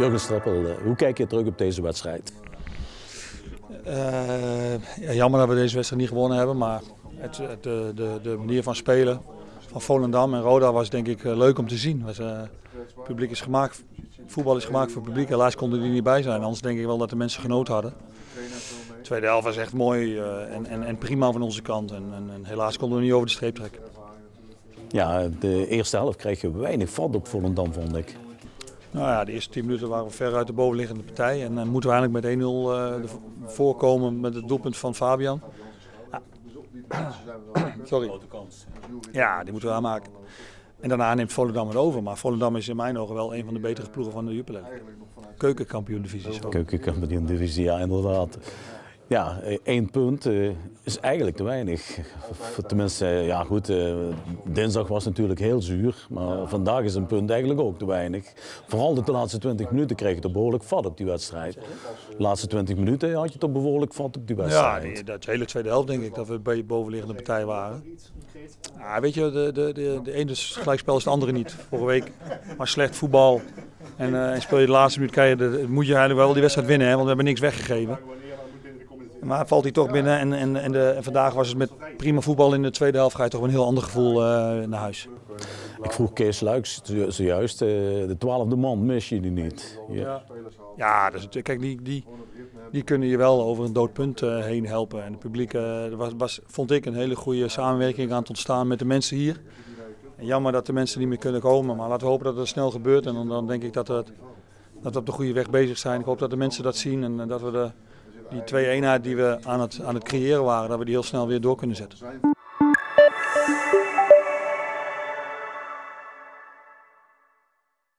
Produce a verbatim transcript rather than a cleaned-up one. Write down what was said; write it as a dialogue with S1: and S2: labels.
S1: Jurgen Streppel, hoe kijk je terug op deze wedstrijd?
S2: Uh, ja, jammer dat we deze wedstrijd niet gewonnen hebben, maar het, het, de, de, de manier van spelen van Volendam en Roda was denk ik leuk om te zien. Was, uh, het publiek is gemaakt, voetbal is gemaakt voor het publiek, helaas konden die niet bij zijn, anders denk ik wel dat de mensen genoten hadden. De tweede helft was echt mooi uh, en, en, en prima van onze kant en, en, en helaas konden we niet over de streep trekken.
S1: Ja, de eerste helft kreeg je weinig vat op Volendam, vond ik.
S2: Nou ja, de eerste tien minuten waren we ver uit de bovenliggende partij en dan moeten we eigenlijk met één nul uh, voorkomen met het doelpunt van Fabian. Ja. Sorry. Ja, die moeten we aanmaken. En daarna neemt Volendam het over, maar Volendam is in mijn ogen wel een van de betere ploegen van de Jupiler League. Keukenkampioen-divisie.
S1: Keukenkampioen-divisie, ja inderdaad. Ja, één punt uh, is eigenlijk te weinig. Tenminste, ja goed, uh, dinsdag was natuurlijk heel zuur, maar vandaag is een punt eigenlijk ook te weinig. Vooral de laatste twintig minuten kreeg je toch behoorlijk vat op die wedstrijd. De laatste twintig minuten had je toch behoorlijk vat op die wedstrijd.
S2: Ja, die, dat hele tweede helft denk ik dat we bij de bovenliggende partij waren. Ja, weet je, de, de, de, de ene is gelijkspel is de andere niet. Vorige week was slecht voetbal en, uh, en speel je de laatste minuut, krijg je de, moet je eigenlijk wel die wedstrijd winnen, hè, want we hebben niks weggegeven. Maar valt hij toch binnen en, en, en, de, en vandaag was het met prima voetbal in de tweede helft, ga je toch een heel ander gevoel uh, naar huis.
S1: Ik vroeg Kees Luiks zojuist, uh, de twaalfde man mis je die niet?
S2: Ja, ja dus, kijk die, die, die kunnen je wel over een dood punt uh, heen helpen. En het publiek, uh, er was, was, vond ik, een hele goede samenwerking aan het ontstaan met de mensen hier. En jammer dat de mensen niet meer kunnen komen, maar laten we hopen dat het snel gebeurt. En dan, dan denk ik dat, het, dat we op de goede weg bezig zijn. Ik hoop dat de mensen dat zien en uh, dat we de... Die twee eenheid die we aan het, aan het creëren waren, dat we die heel snel weer door kunnen zetten.